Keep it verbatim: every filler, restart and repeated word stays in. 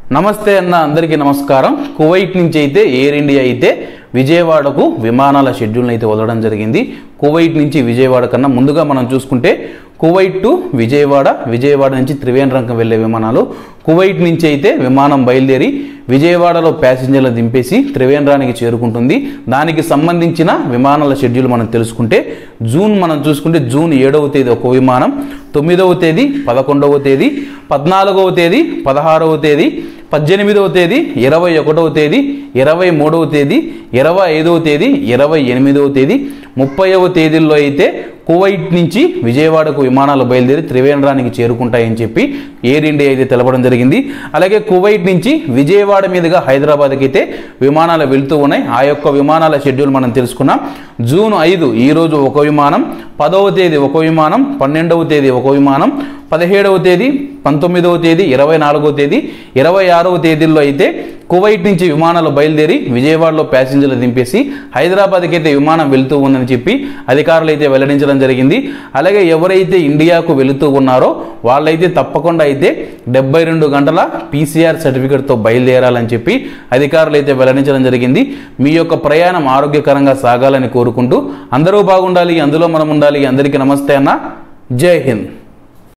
నమస్తే అన్న అందరికీ నమస్కారం। కువైట్ నుంచి అయితే ఎయిర్ ఇండియా అయితే విజయవాడకు విమానాల షెడ్యూల్ అయితే వదలడం జరిగింది। కువైట్ నుంచి విజయవాడ కన్నా ముందుగా మనం చూసుకుంటే కువైట్ టు విజయవాడ, విజయవాడ నుంచి త్రివేంద్రంకి వెళ్ళే విమానాలు కువైట్ నుంచి అయితే విమానం బయలుదేరి విజయవాడలో ప్యాసింజర్లు దింపేసి త్రివేంద్రానికి చేరుకుంటుంది। దానికి సంబంధించిన విమానాల షెడ్యూల్ మనం తెలుసుకుంటే జూన్ మనం చూసుకుంటే జూన్ ఏడవ తేదీ ఒక విమానం, తొమ్మిదవ తేదీ, పదకొండవ తేదీ, పద్నాలుగవ తేదీ, పదహారవ తేదీ, పద్దెనిమిదవ తేదీ, ఇరవై ఒకటవ తేదీ, ఇరవై మూడవ తేదీ, ఇరవై ఐదవ తేదీ, ఇరవై ఎనిమిదవ తేదీ, ముప్పైవ తేదీల్లో అయితే కువైట్ నుంచి విజయవాడకు విమానాలు బయలుదేరి త్రివేంద్రానికి చేరుకుంటాయని చెప్పి ఎయిర్ ఇండియా అయితే తెలపడం జరిగింది। అలాగే కువైట్ నుంచి విజయవాడ మీదుగా హైదరాబాద్కి అయితే విమానాలు వెళ్తూ ఉన్నాయి। ఆ యొక్క విమానాల షెడ్యూల్ మనం తెలుసుకున్నాం। జూన్ ఐదు ఈరోజు ఒక విమానం, పదవ తేదీ ఒక విమానం, పన్నెండవ తేదీ ఒక విమానం, పదిహేడవ తేదీ, పంతొమ్మిదవ తేదీ, ఇరవై నాలుగవ తేదీ, ఇరవై ఆరవ తేదీల్లో అయితే కువైట్ నుంచి విమానాలు బయలుదేరి విజయవాడలో ప్యాసింజర్లు దింపేసి హైదరాబాద్కి అయితే విమానం వెళుతూ ఉందని చెప్పి అధికారులు అయితే వెల్లడించడం జరిగింది। అలాగే ఎవరైతే ఇండియాకు వెళుతూ ఉన్నారో వాళ్ళైతే తప్పకుండా అయితే డెబ్బై రెండు గంటల పీసీఆర్ సర్టిఫికేట్తో బయలుదేరాలని చెప్పి అధికారులు అయితే వెల్లడించడం జరిగింది। మీ యొక్క ప్రయాణం ఆరోగ్యకరంగా సాగాలని కోరుకుంటూ అందరూ బాగుండాలి, అందులో మనం ఉండాలి। అందరికీ నమస్తే అన్న, జై హింద్।